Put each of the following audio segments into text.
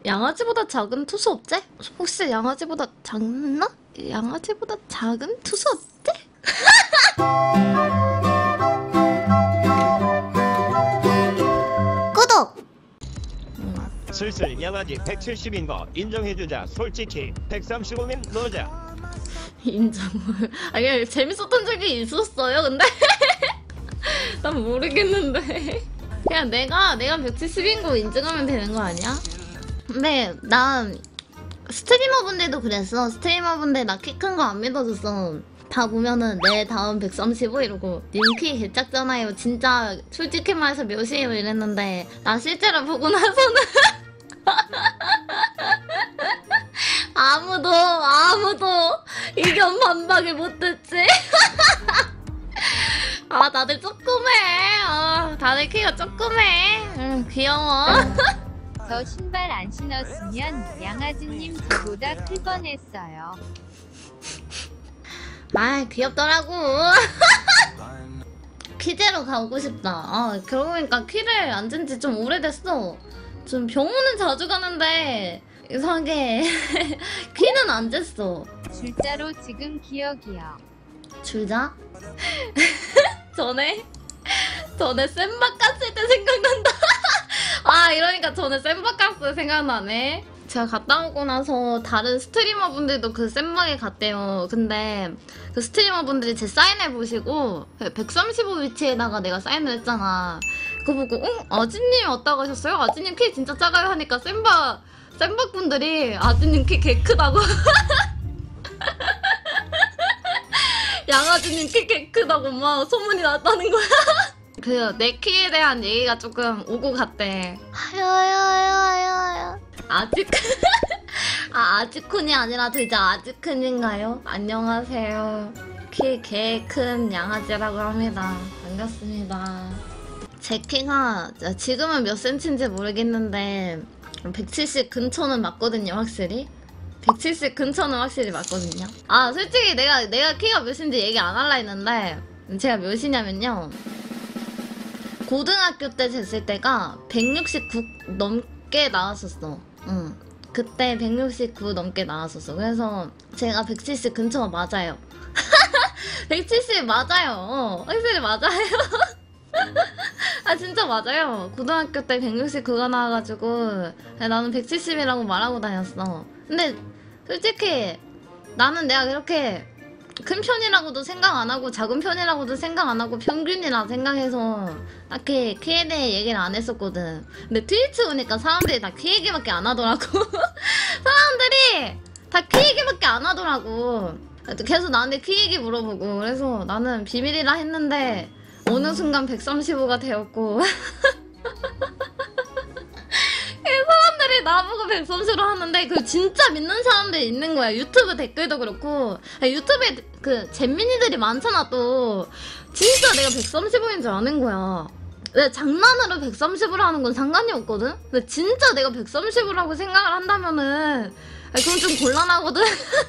양아지보다 작은 투수 없지? 혹시 양아지보다 작나? 양아지보다 작은 투수 없지? 구독! 슬슬 양아지 170인 거 인정해주자. 솔직히 135면 넣자. 인정. 아니 재밌었던 적이 있었어요 근데? 난 모르겠는데. 그냥 내가 170인 거 인증하면 되는 거 아니야? 근데 난 스트리머분들도 그랬어. 스트리머분들 나 키 큰 거 안 믿어줬어. 다 보면은 내 다음 135 이러고 님 키 개작잖아요. 진짜 솔직히 말해서 몇이에요 이랬는데 나 실제로 보고 나서는 아무도 의견 반박을 못했지. 아 다들 조그매. 다들 키가 조그매. 귀여워. 저 신발 안 신었으면 양아지님 저보다 클 뻔했어요. 아 귀엽더라고. 키제로 가고 싶다. 그러고 보니까 키를 안 잰 지 좀 오래됐어. 좀 병원은 자주 가는데 이상하게 키는 안 쟀어. 줄자로 지금 기억이요. 줄자? 전에 쌤박 갔을 때 생각난다. 이러니까 전에 쌤박 갔을 때 생각나네. 제가 갔다 오고 나서 다른 스트리머 분들도 그 쌤박에 갔대요. 근데 그 스트리머 분들이 제 사인을 보시고 135 위치에다가 내가 사인을 했잖아. 그거 보고 아지님 왔다 가셨어요? 아지님 키 진짜 작아요 하니까 쌤박 분들이 아지님 키 개 크다고. 양아지님 키 개 크다고 막 소문이 났다는 거야. 그 내 키에 대한 얘기가 조금 오고 갔대. 아지쿤이 아니라 진짜 아지쿤인가요? 안녕하세요. 키 개 큰 양아지라고 합니다. 반갑습니다. 제 키가 지금은 몇 센치인지 모르겠는데 170 근처는 맞거든요, 확실히. 170 근처는 확실히 맞거든요. 솔직히 내가 키가 몇인지 얘기 안 할라 했는데 제가 몇이냐면요. 고등학교 때 쟀을 때가 169 넘게 나왔었어. 그때 169 넘게 나왔었어. 그래서 제가 170 근처 맞아요. 170 맞아요. 확실히 맞아요. 진짜 맞아요. 고등학교 때 169가 나와가지고 나는 170이라고 말하고 다녔어. 근데 솔직히 나는 내가 그렇게 큰 편이라고도 생각 안 하고 작은 편이라고도 생각 안 하고 평균이라 생각해서 딱히 키에 대해 얘기를 안 했었거든. 근데 트위치 오니까 사람들이 다 키 얘기밖에 안 하더라고. 사람들이 다 키 얘기밖에 안 하더라고. 계속 나한테 키 얘기 물어보고. 그래서 나는 비밀이라 했는데 어느 순간 135가 되었고. 사람들이 나보고 130로 하는데 그 진짜 믿는 사람들이 있는 거야. 유튜브 댓글도 그렇고. 유튜브에 그 잼민이들이 많잖아 또. 진짜 내가 135인 줄 아는 거야. 내가 장난으로 130으로 하는 건 상관이 없거든? 근데 진짜 내가 130으로 하고 생각을 한다면은 그건 좀 곤란하거든?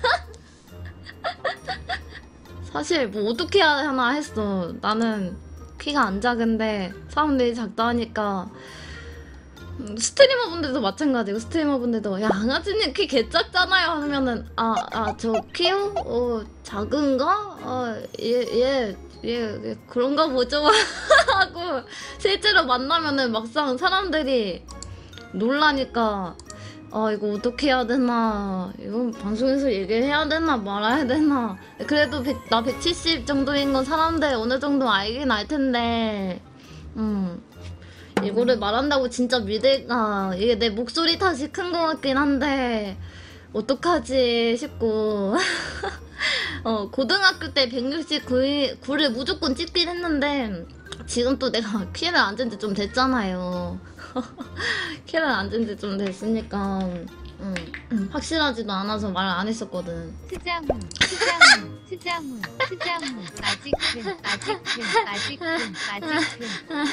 사실 뭐 어떻게 해야 하나 했어. 나는 키가 안 작은데 사람들이 작다 하니까. 스트리머 분들도 마찬가지고 스트리머 분들도 야 양아지님 키 개작잖아요 하면은 저 키요? 작은가? 예 그런가 보죠. 하고 실제로 만나면은 막상 사람들이 놀라니까 이거 어떻게 해야 되나, 이건 방송에서 얘기해야 되나 말아야 되나. 그래도 나 170 정도인 건 사람들 어느 정도 알긴 알 텐데 이거를 말한다고 진짜 믿을까? 이게 내 목소리 탓이 큰 것 같긴 한데 어떡하지 싶고. 고등학교 때 169를 무조건 찍긴 했는데 지금 또 내가 키를 안 잰 지 좀 됐잖아요. 키를 안 잰 지 좀 됐으니까 확실하지도 않아서 말 안 했었거든. 트자무 아직은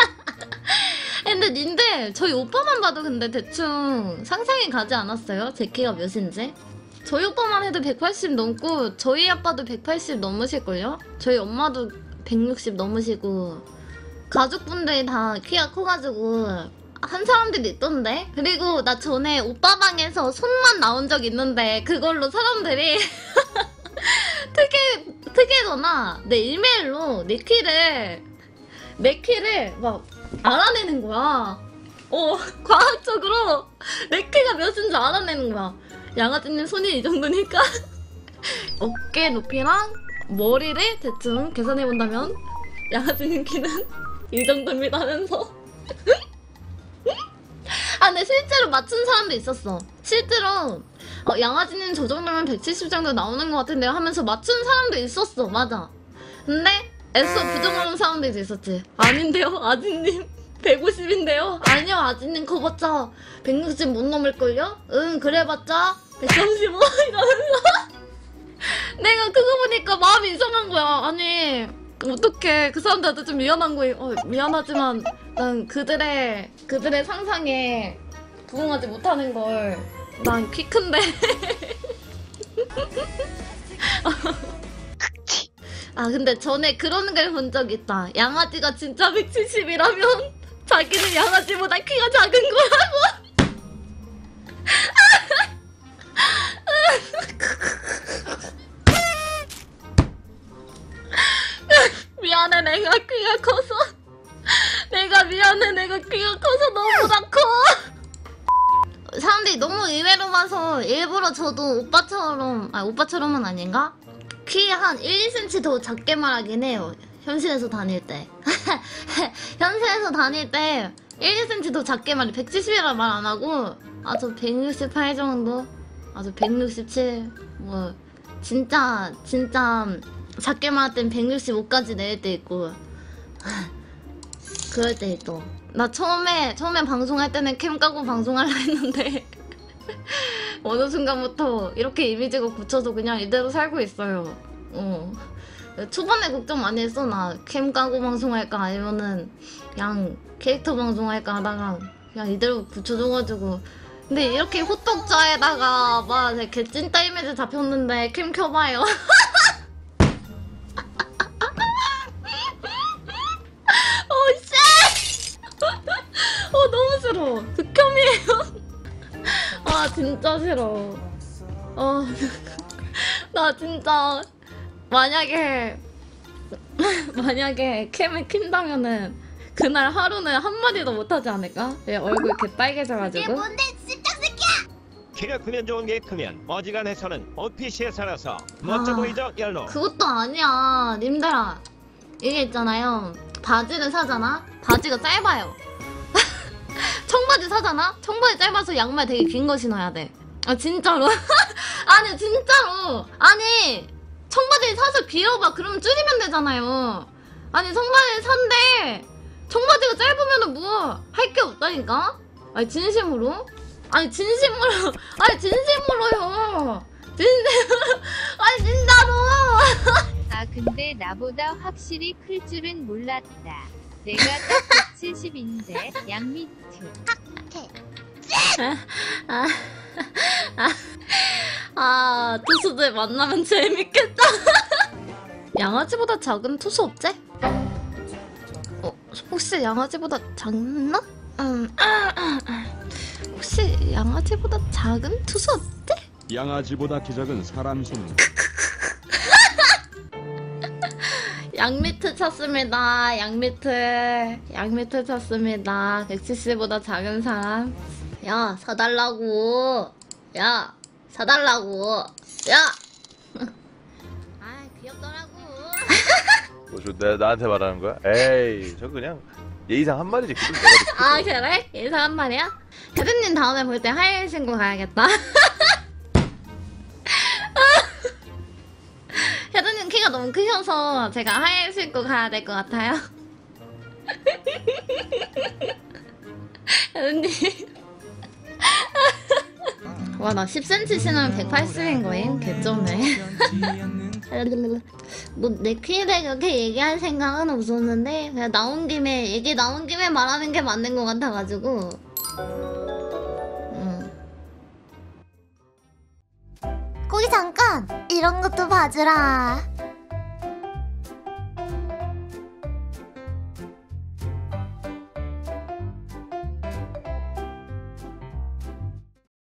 근데 님들 저희 오빠만 봐도 근데 대충 상상이 가지 않았어요? 제 키가 몇인지? 저희 오빠만 해도 180 넘고 저희 아빠도 180 넘으실걸요? 저희 엄마도 160 넘으시고 가족분들이 다 키가 커가지고 한 사람들이 있던데. 그리고 나 전에 오빠 방에서 손만 나온 적 있는데 그걸로 사람들이 특이하거나 내 이메일로 내 키를 막 알아내는 거야. 과학적으로 내 키가 몇인지 알아내는 거야. 양아지님 손이 이 정도니까 어깨 높이랑 머리를 대충 계산해본다면 양아지님 키는 이 정도입니다 하면서 아 근데 실제로 맞춘 사람도 있었어. 실제로 양아지님 저 정도면 170 정도 나오는 것 같은데요 하면서 맞춘 사람도 있었어. 맞아. 근데 애써 부정하는 사람들도 있었지. 아닌데요 아지님 150인데요? 아니요 아지님 커봤자 160 못 넘을걸요? 응 그래봤자 135 이러면서 내가 그거 보니까 마음이 이상한 거야. 아니 어떡해. 그 사람들한테 좀 미안한 거예요. 미안하지만 난 그들의 상상에 부응하지 못하는 걸. 난 키 큰데 아 근데 전에 그런 걸 본 적 있다. 양아지가 진짜 170이라면 자기는 양아지보다 키가 작은 거라고. 미안해 내가 키가 커서. 내가 키가 커서 너무나 커. 사람들이 너무 의외로 봐서 일부러 저도 오빠처럼은 아닌가? 키 한 1, 2cm 더 작게 말하긴 해요. 현실에서 다닐 때. 현실에서 다닐 때 1, 2cm 더 작게 말해. 170이라 말 안 하고 저 168 정도? 저 167. 뭐 진짜 작게 말할 땐 165까지 내릴 때 있고 그럴 때 있고. 나 처음에 방송할 때는 캠 까고 방송하려 했는데 어느 순간부터 이렇게 이미지가 굳혀서 그냥 이대로 살고 있어요. 초반에 걱정 많이 했어. 나 캠 까고 방송할까 아니면은 그냥 캐릭터 방송할까 하다가 그냥 이대로 굳혀줘가지고. 근데 이렇게 호떡자에다가 막 개찐따 이미지 잡혔는데 캠 켜봐요. 너무 싫어. 극혐이에요. 진짜 싫어. 나 진짜 만약에 캠을 킨다면은 그날 하루는 한마디도 못하지 않을까? 얼굴 이렇게 빨개져가지고. 이게 뭔데 진짜 새끼야! 키가 크면 좋은 게 크면 어지간해서는 오피시에 살아서 멋져 보이죠 얄로. 그것도 아니야 님들아. 이게 있잖아요. 바지를 사잖아? 바지가 짧아요. 청바지 사잖아? 청바지 짧아서 양말 되게 긴 거 신어야 돼. 진짜로. 아니 진짜로. 아니 청바지 사서 길어봐. 그러면 줄이면 되잖아요. 아니 청바지 산대. 청바지가 짧으면은 뭐 할 게 없다니까? 아니 진심으로? 아니 진심으로요. 진심으로. 아니 진짜로. 근데 나보다 확실히 클 줄은 몰랐다. 내가 딱 170인데 양미트. 투수들 만나면 재밌겠다. 양아지보다 작은 투수 없지? 혹시 양아지보다 작나? 혹시 양아지보다 작은 투수 없지? 양아지보다 키 작은 사람 손. 양미트 쳤습니다. 양미트 쳤습니다. 170보다 작은 사람. 야 사달라고. 야 귀엽더라고. 뭐 나한테 말하는 거야? 에이 저 그냥 예의상 한 말이지. 내가 그래? 예상 한 말이야? 혜드님 다음에 볼 때 하이힐 신고 가야겠다. 혜드님 키가 너무 크셔서 제가 하이힐 신고 가야 될 것 같아요. 혜드님. 와, 나 10cm 신으면 180인 거임? 개쩌네. 뭐 내 키에 대해 그렇게 얘기할 생각은 없었는데 그냥 얘기 나온 김에 말하는 게 맞는 것 같아가지고. 거기 잠깐! 이런 것도 봐주라.